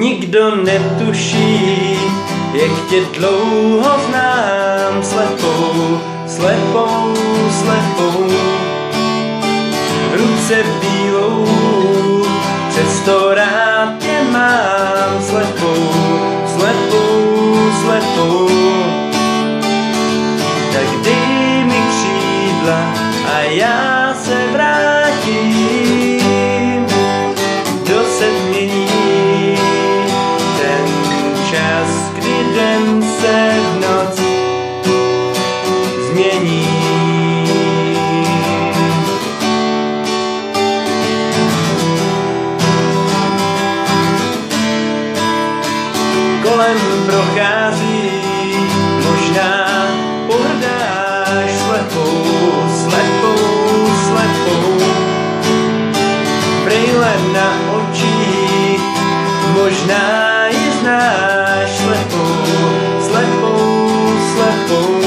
Nikdo netuší, jak tě dlouho znám, slepou, slepou, slepou. Ruce bílou, přesto rád tě mám, slepou, slepou, slepou. Tak dej mi křídla a já se vrátím, kdo se změní ten čas, kdy den se v noc změní. Kolem prochází, možná pohrdáš slepou, slepou, slepou. Brejle na očích, možná ji znáš, slepou, slepou, slepou.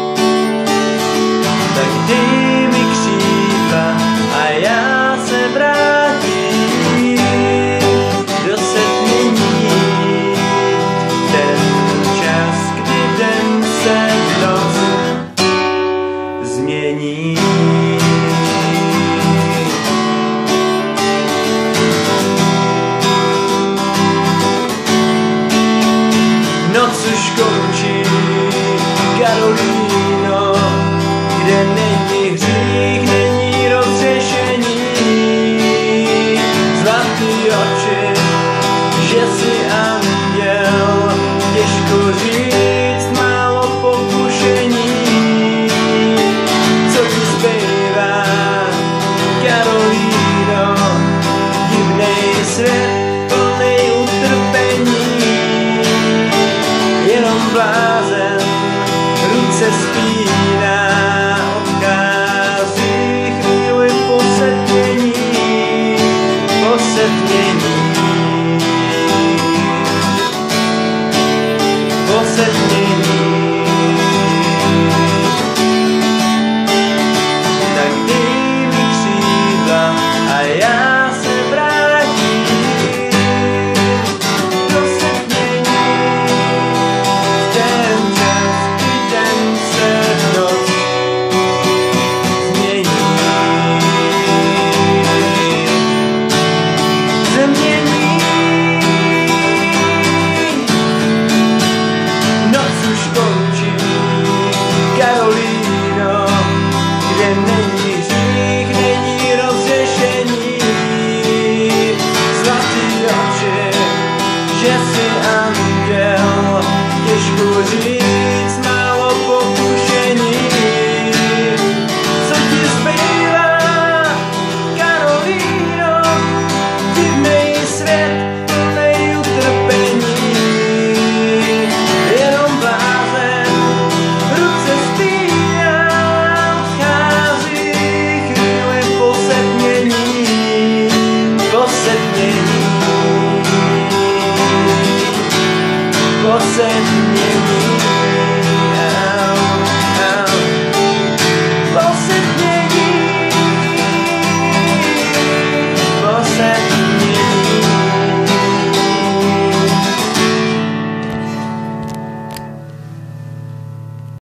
Tak dej mi křídla a já se vrátím, kdo se změní ten čas, kdy den se v noc změní. Noc už končí, Karolíno, kde není hřích, není rozřešení. Zlatý oči, že jsi anděl, těžko říct, málo pokušení. Co ti zbývá, Karolíno, divnej svět plnej utrpení. Jenom blázen ruce spíná, odchází chvíli posetmění, posetmění, posetmění. Tak dej mi křídla a já se vrátím, kdo se změní ten čas, kdy den se v noc změní. Změní. Noc už končí, Karolíno, kde není hřích, není rozřešení. Zlatý oči, že jsi anděl, těžko říct, málo pokušení. Co ti zbývá, Karolíno, divnej svět plnej utrpení. Jenom blázen ruce spíná, odchází chvíli posetmění, posetmění, posetmění.